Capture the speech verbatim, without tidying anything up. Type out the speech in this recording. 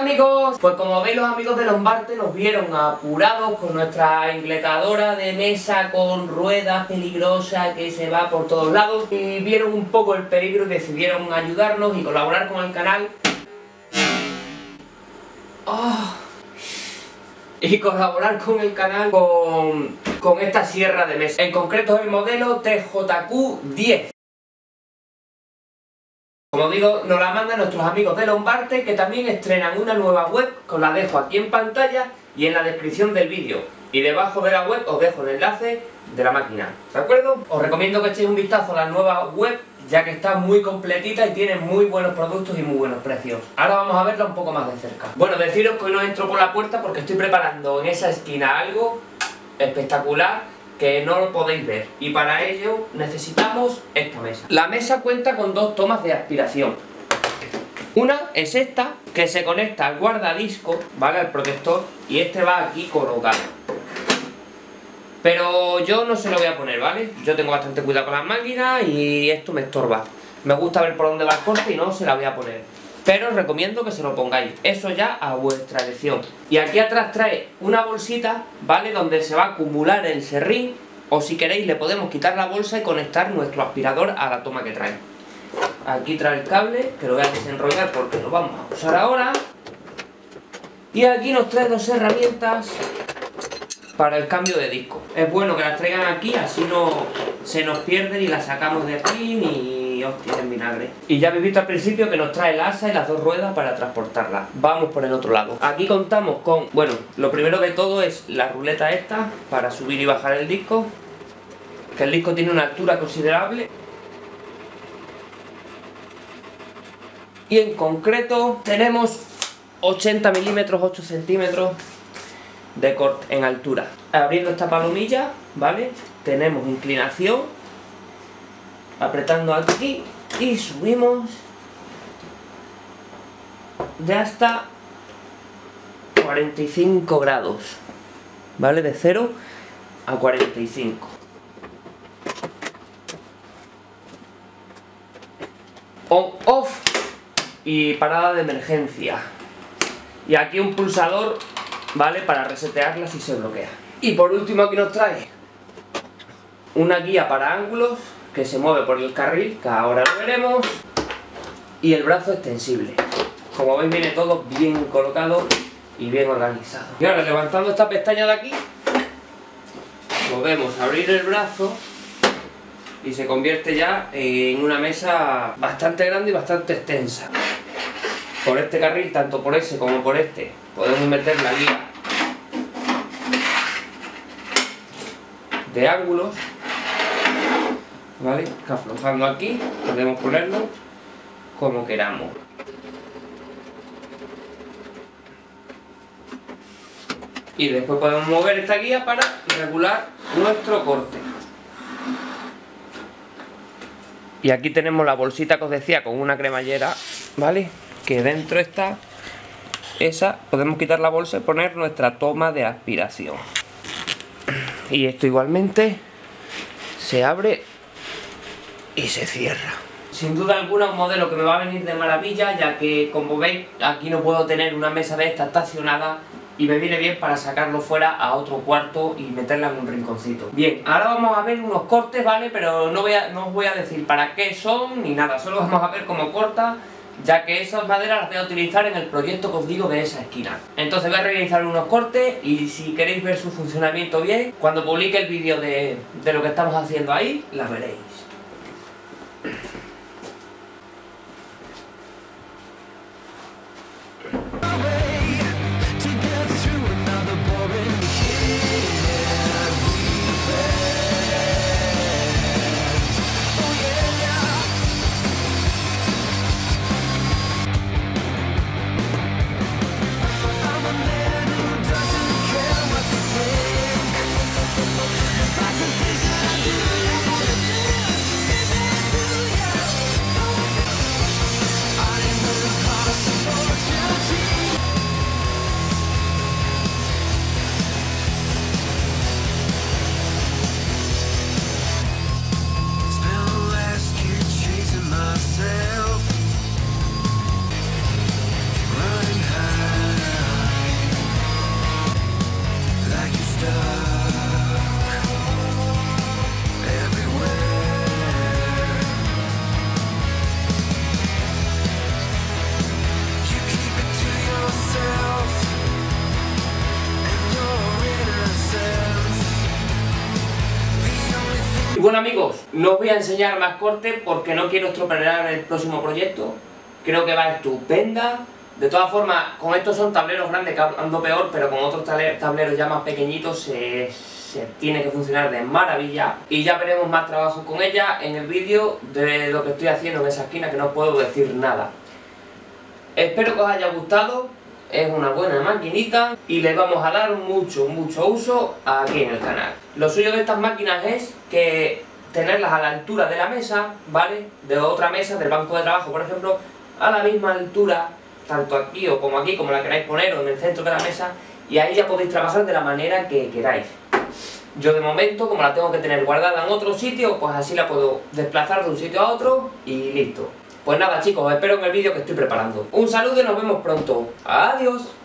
amigos, pues como veis los amigos de Lombarte nos vieron apurados con nuestra ingletadora de mesa con ruedas peligrosa que se va por todos lados y vieron un poco el peligro y decidieron ayudarnos y colaborar con el canal. Oh. Y colaborar con el canal con, con esta sierra de mesa, en concreto el modelo T J Q diez. Como digo, nos la mandan nuestros amigos de Lombarte, que también estrenan una nueva web, que os la dejo aquí en pantalla y en la descripción del vídeo. Y debajo de la web os dejo el enlace de la máquina, ¿de acuerdo? Os recomiendo que echéis un vistazo a la nueva web, ya que está muy completita y tiene muy buenos productos y muy buenos precios. Ahora vamos a verla un poco más de cerca. Bueno, deciros que hoy no entro por la puerta porque estoy preparando en esa esquina algo espectacular que no lo podéis ver, y para ello necesitamos esta mesa. La mesa cuenta con dos tomas de aspiración. Una es esta, que se conecta al guardadisco, ¿vale? Al protector, y este va aquí colocado. Pero yo no se lo voy a poner, ¿vale? Yo tengo bastante cuidado con las máquinas y esto me estorba. Me gusta ver por dónde va el corte y no se la voy a poner. Pero os recomiendo que se lo pongáis, eso ya a vuestra elección. Y aquí atrás trae una bolsita, ¿vale? Donde se va a acumular el serrín, o si queréis le podemos quitar la bolsa y conectar nuestro aspirador a la toma que trae. Aquí trae el cable, que lo voy a desenrollar porque lo vamos a usar ahora. Y aquí nos trae dos herramientas para el cambio de disco. Es bueno que las traigan aquí, así no se nos pierden y las sacamos de aquí ni hostias en vinagre. Y ya habéis visto al principio que nos trae el asa y las dos ruedas para transportarla. Vamos por el otro lado. Aquí contamos con, bueno, lo primero de todo es la ruleta esta para subir y bajar el disco, que el disco tiene una altura considerable. Y en concreto tenemos ochenta milímetros, ocho centímetros de corte en altura. Abriendo esta palomilla, ¿vale? Tenemos inclinación, apretando aquí y subimos de hasta cuarenta y cinco grados, ¿vale? De cero a cuarenta y cinco. On, off y parada de emergencia. Y aquí un pulsador, ¿vale? Para resetearla si se bloquea. Y por último aquí nos trae una guía para ángulos que se mueve por el carril, que ahora lo veremos, y el brazo extensible. Como veis viene todo bien colocado y bien organizado. Y ahora levantando esta pestaña de aquí, podemos abrir el brazo y se convierte ya en una mesa bastante grande y bastante extensa. Por este carril, tanto por ese como por este, podemos meter la guía de ángulos, ¿vale? Que aflojando aquí podemos ponerlo como queramos. Y después podemos mover esta guía para regular nuestro corte. Y aquí tenemos la bolsita que os decía con una cremallera, ¿vale? Que dentro está esa, podemos quitar la bolsa y poner nuestra toma de aspiración. Y esto igualmente se abre y se cierra. Sin duda alguna un modelo que me va a venir de maravilla, ya que como veis aquí no puedo tener una mesa de esta estacionada y me viene bien para sacarlo fuera a otro cuarto y meterla en un rinconcito. Bien, ahora vamos a ver unos cortes, ¿vale? Pero no, voy a, no os voy a decir para qué son ni nada, solo vamos a ver cómo corta, ya que esas maderas las voy a utilizar en el proyecto que os digo de esa esquina. Entonces voy a realizar unos cortes y si queréis ver su funcionamiento bien, cuando publique el vídeo de, de lo que estamos haciendo ahí, las veréis. bueno amigos, no os voy a enseñar más cortes porque no quiero estropear el próximo proyecto. Creo que va estupenda. De todas formas, con estos son tableros grandes que ando peor, pero con otros tableros ya más pequeñitos se, se tiene que funcionar de maravilla. Y ya veremos más trabajo con ella en el vídeo de lo que estoy haciendo en esa esquina, que no puedo decir nada. Espero que os haya gustado, es una buena maquinita y le vamos a dar mucho, mucho uso aquí en el canal. Lo suyo de estas máquinas es que tenerlas a la altura de la mesa, ¿vale? De otra mesa, del banco de trabajo, por ejemplo, a la misma altura, tanto aquí o como aquí, como la queráis poner, o en el centro de la mesa, y ahí ya podéis trabajar de la manera que queráis. Yo de momento, como la tengo que tener guardada en otro sitio, pues así la puedo desplazar de un sitio a otro y listo. Pues nada chicos, os espero en el vídeo que estoy preparando. Un saludo y nos vemos pronto. Adiós.